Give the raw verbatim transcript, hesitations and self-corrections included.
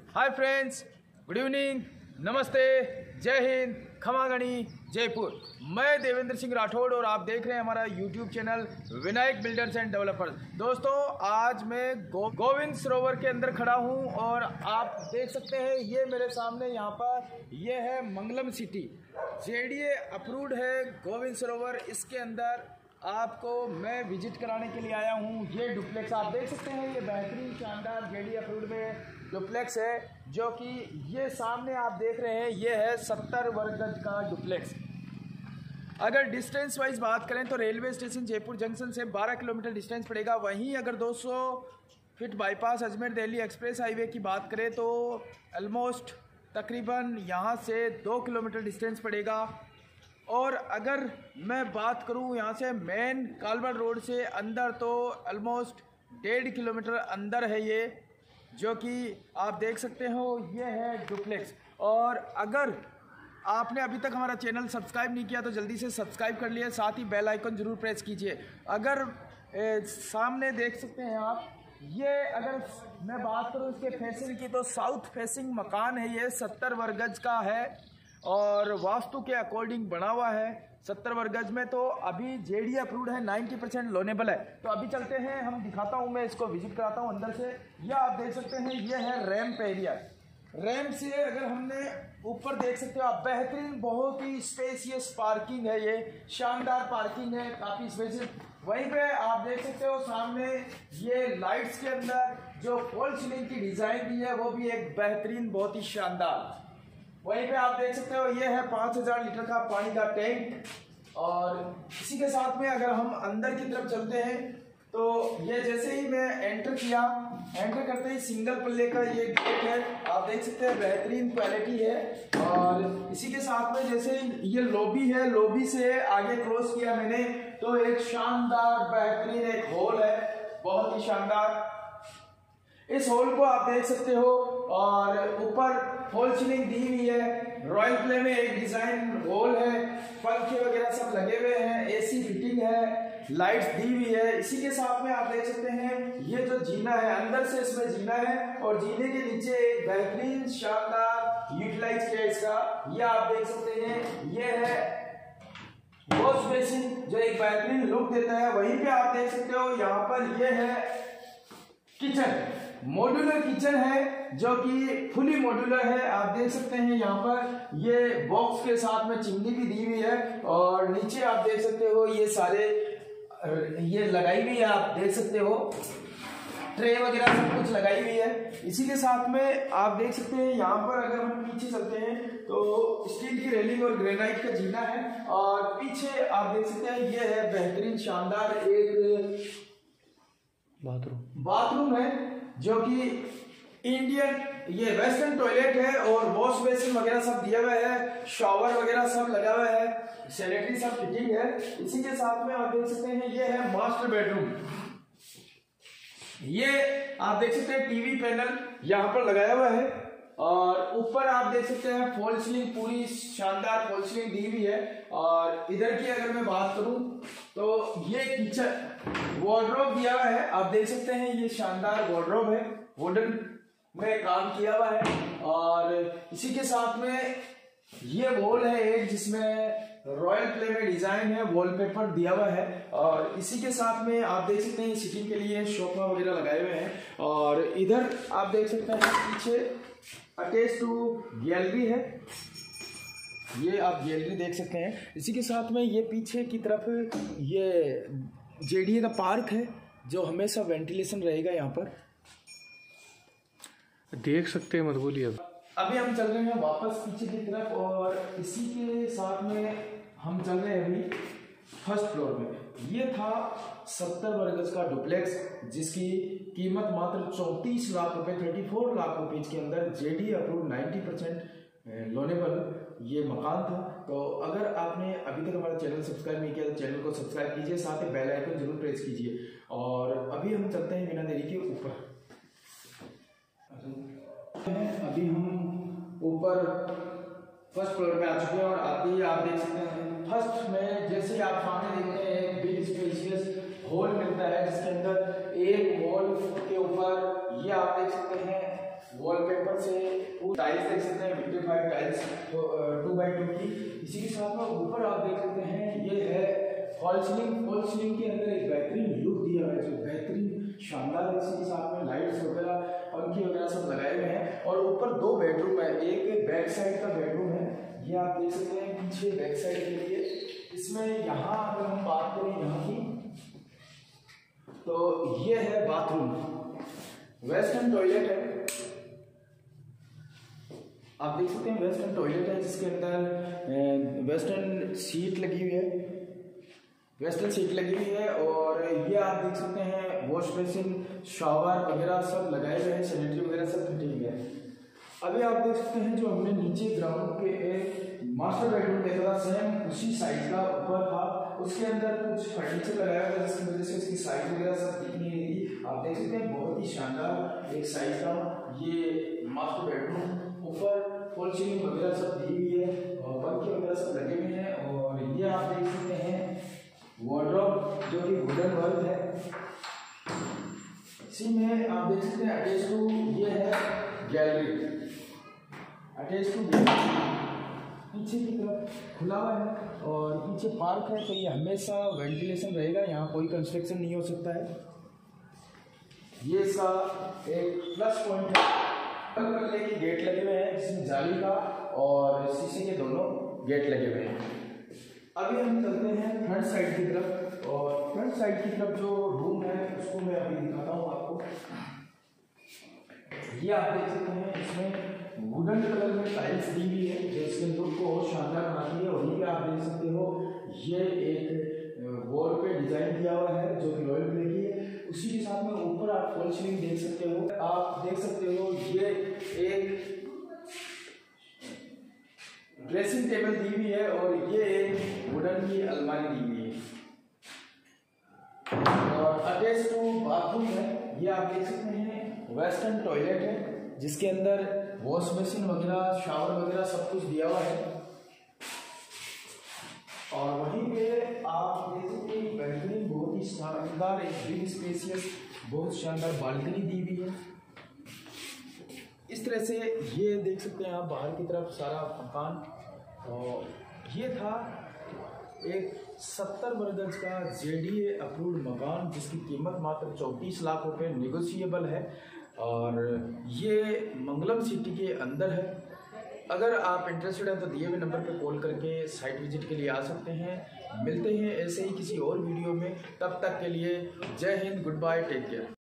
Hi friends, good evening, नमस्ते, जय हिंद, खमागणी, जयपुर। मैं देवेंद्र सिंह राठौड़ और आप देख रहे हैं हमारा YouTube channel Vinayak builders and developers. दोस्तों, आज मैं गो, गोविंद सरोवर के अंदर खड़ा हूं और आप देख सकते हैं ये मेरे सामने यहाँ पर ये है मंगलम सिटी, जेडीए अप्रूव्ड है गोविंद सरोवर। इसके अंदर आपको मैं विजिट कराने के लिए आया हूँ। ये डुप्लेक्स आप देख सकते हैं, ये बेहतरीन शानदार जेडी अप्रूव्ड में डुप्लेक्स है, जो कि ये सामने आप देख रहे हैं ये है सत्तर वर्ग गज का डुप्लेक्स। अगर डिस्टेंस वाइज बात करें तो रेलवे स्टेशन जयपुर जंक्शन से बारह किलोमीटर डिस्टेंस पड़ेगा। वहीं अगर दो सौ feet bypass Ajmer Delhi express highway की बात करें तो ऑलमोस्ट तकरीबन यहाँ से दो किलोमीटर डिस्टेंस पड़ेगा। और अगर मैं बात करूं यहाँ से मेन कालवर रोड से अंदर तो ऑलमोस्ट डेढ़ किलोमीटर अंदर है ये, जो कि आप देख सकते हो ये है डुप्लेक्स। और अगर आपने अभी तक हमारा चैनल सब्सक्राइब नहीं किया तो जल्दी से सब्सक्राइब कर लिए, साथ ही बेल आइकन ज़रूर प्रेस कीजिए। अगर ए, सामने देख सकते हैं आप, ये अगर मैं बात करूँ इसके फेसिंग की तो साउथ फेसिंग मकान है, ये सत्तर वर्ग गज का है और वास्तु के अकॉर्डिंग बना हुआ है। सत्तर वर्ग गज में तो अभी जेडी अप्रूव्ड है, नब्बे परसेंट लोनेबल है। तो अभी चलते हैं, हम दिखाता हूं, मैं इसको विजिट कराता हूं अंदर से। यह आप देख सकते हैं ये है रैंप एरिया। रैंप से अगर हमने ऊपर देख सकते हो आप, बेहतरीन बहुत ही स्पेसियस पार्किंग है, ये शानदार पार्किंग है, काफ़ी स्पेसियस। वहीं पे आप देख सकते हो सामने ये लाइट्स के अंदर जो फॉल सीलिंग की डिज़ाइन दी है वो भी एक बेहतरीन बहुत ही शानदार। वहीं पे आप देख सकते हो ये है पाँच हज़ार लीटर का पानी का टैंक। और इसी के साथ में अगर हम अंदर की तरफ चलते हैं तो ये जैसे ही मैं एंटर किया, एंटर करते ही सिंगल पल्ले का ये गेट है, आप देख सकते हैं बेहतरीन क्वालिटी है। और इसी के साथ में जैसे ये लॉबी है, लॉबी से आगे क्रॉस किया मैंने तो एक शानदार बेहतरीन एक हॉल है, बहुत ही शानदार। इस हॉल को आप देख सकते हो और ऊपर फॉल सीलिंग दी हुई है, रॉयल प्ले में एक डिजाइन हॉल है, पंखे वगैरह सब लगे हुए हैं, एसी फिटिंग है, लाइट्स दी हुई है। इसी के साथ में आप देख सकते हैं ये जो जीना है, अंदर से इसमें जीना है और जीने के नीचे एक बेहतरीन शानदार यूटिलाइज किया इसका, ये आप देख सकते हैं ये है वॉश बेसिन जो एक बेहतरीन लुक देता है। वहीं पे आप देख सकते हो यहाँ पर ये है किचन, मॉड्यूलर किचन है जो कि फुली मॉड्यूलर है। आप देख सकते हैं यहाँ पर ये बॉक्स के साथ में चिमनी भी दी हुई है और नीचे आप देख सकते हो ये सारे ये लगाई हुई है, आप देख सकते हो ट्रे वगैरह सब कुछ लगाई हुई है। इसी के साथ में आप देख सकते हैं यहाँ पर अगर हम पीछे चलते हैं तो स्टील की रेलिंग और ग्रेनाइट का जीना है। और पीछे आप देख सकते हैं ये है बेहतरीन शानदार एक बाथरूम बाथरूम है जो कि इंडियन ये वेस्टर्न टॉयलेट है और वॉश बेसिन वगैरह सब दिया हुआ है, शावर वगैरह सब लगा हुआ है, सैनिटरी सब फिटिंग है। इसी के साथ में आप देख सकते हैं ये है मास्टर बेडरूम। ये आप देख सकते हैं टीवी पैनल यहाँ पर लगाया हुआ है और ऊपर आप देख सकते हैं फॉल सीलिंग, पूरी शानदार फॉल सीलिंग दी हुई है। और इधर की अगर मैं बात करूं तो ये किचन वार्डरोब दिया हुआ है, आप देख सकते हैं ये शानदार वार्डरोब है, वुडन में काम किया हुआ है। और इसी के साथ में ये वॉल है एक जिसमें रॉयल प्ले में डिजाइन है, वॉलपेपर दिया हुआ है। और इसी के साथ में आप देख सकते हैं सिटिंग के लिए सोफा वगैरह लगाए हुए हैं। और इधर आप देख सकते हैं पीछे अटैच टू गैलरी है, ये आप गैलरी देख सकते हैं। इसी के साथ में ये पीछे की तरफ ये जेडीए का पार्क है जो हमेशा वेंटिलेशन रहेगा यहाँ पर, देख सकते हैं। मत बोलिए। अब अभी हम चल रहे हैं वापस पीछे की तरफ और इसी के साथ में हम चल रहे हैं अभी फर्स्ट फ्लोर में। ये था सत्तर वर्ग गज का डुप्लेक्स जिसकी कीमत मात्र चौंतीस लाख रुपए चौंतीस लाख रुपए के अंदर जेडी अप्रूव नब्बे परसेंट लोनेबल ये मकान था। तो अगर आपने अभी तक हमारा चैनल सब्सक्राइब नहीं किया तो चैनल को सब्सक्राइब कीजिए, साथ ही बेल आइकन जरूर प्रेस कीजिए। और अभी हम चलते हैं बिना देरी के ऊपर। अभी हम ऊपर फर्स्ट फ्लोर पे आ चुके हैं और अभी आप देख सकते हैं फर्स्ट में जैसे आप सामने देखते हैं एक बिग स्पेशियस हॉल मिलता है जिसके अंदर एक वॉल के ऊपर ये आप देख सकते हैं वॉलपेपर से वो टाइल्स देख सकते हैं, vitrified tiles two by two की। इसी के साथ में ऊपर आप देख सकते हैं ये है फॉल सीलिंग। फॉल सीलिंग के अंदर एक बेहतरीन लुक दिया हुआ है, जो बेहतरीन शानदार। इसी के साथ में लाइट्स वगैरह, पंखे वगैरह सब लगाए हुए हैं। और ऊपर दो बेडरूम है, एक बैक साइड का बेडरूम है, ये आप देख सकते हैं पीछे बैक साइड के लिए। इसमें यहाँ अगर हम बात करें यहाँ की, तो ये है बाथरूम, वेस्टर्न टॉयलेट है, आप देख सकते हैं वेस्टर्न टॉयलेट है, जिसके अंदर वेस्टर्न सीट लगी हुई है, वेस्टर्न सीट लगी हुई है। और ये आप देख सकते हैं वॉश बेसिन, शावर वगैरह सब लगाए हुए हैं, सैनिटरी वगैरह सब फिटिंग हुई है। अभी आप देख सकते हैं जो हमने नीचे ग्राउंड के मास्टर बेडरूम देखा था, सेम उसी साइज का ऊपर था, उसके अंदर कुछ फर्नीचर लगाया हुआ था, जिसकी वजह से उसकी साइज वगैरह सब दिख नहीं रही थी। आप देख सकते हैं बहुत ही शानदार एक साइज का ये मास्टर बेडरूम, ऊपर फॉल सीलिंग वगैरह सब दी हुई है और पंखे वगैरह सब लगे हुए हैं। और ये आप देख सकते हैं वार्डरोब जो कि वुडन वर्क है। इसी में आप देख सकते हैं अटैच टू ये है गैलरी, अटैच टू गैलरी पीछे की तरफ खुला हुआ है और पीछे पार्क है, तो ये हमेशा वेंटिलेशन रहेगा, यहाँ कोई कंस्ट्रक्शन नहीं हो सकता है। ये इसका एक प्लस पॉइंट है। करने के गेट लगे हुए हैं, जिसमें जाली का और शीशे के दोनों गेट लगे हुए हैं। अभी हम चलते हैं फ्रंट साइड की तरफ, और फ्रंट साइड की तरफ जो रूम है उसको मैं अभी दिखाता हूँ आपको। ये आप देख सकते हैं इसमें वुडन कलर में टाइल्स दी हुई है, जो इसके लुक को और शानदार बनाती है। और ये आप देख सकते हो ये एक वॉल पे डिजाइन किया हुआ है जो कि रॉयल ब्लैक की है। उसी के साथ में ऊपर आप फॉल सीलिंग देख सकते हो, आप देख सकते हो ये एक ड्रेसिंग टेबल दी हुई है और ये एक वुडन की अलमारी दी हुई है। और अटैच टू बाथरूम है, ये आप देख सकते हैं वेस्टर्न टॉयलेट है, जिसके अंदर वॉश बेसिन वगैरह, शावर वगैरह सब कुछ दिया हुआ है। और वहीं पे आप देख सकते हैं बेहतरीन, बहुत ही शानदार एक बिग स्पेसियस, बहुत शानदार बालकनी दी हुई है। इस तरह से ये देख सकते हैं आप बाहर की तरफ सारा मकान। और ये था एक सत्तर बरगज का जेडीए अप्रूव्ड मकान, जिसकी कीमत मात्र चौंतीस लाख रुपए नेगोशिएबल है और ये मंगलम सिटी के अंदर है। अगर आप इंटरेस्टेड हैं तो दिए हुए नंबर पर कॉल करके साइट विजिट के लिए आ सकते हैं। मिलते हैं ऐसे ही किसी और वीडियो में, तब तक के लिए जय हिंद, गुड बाय, टेक केयर।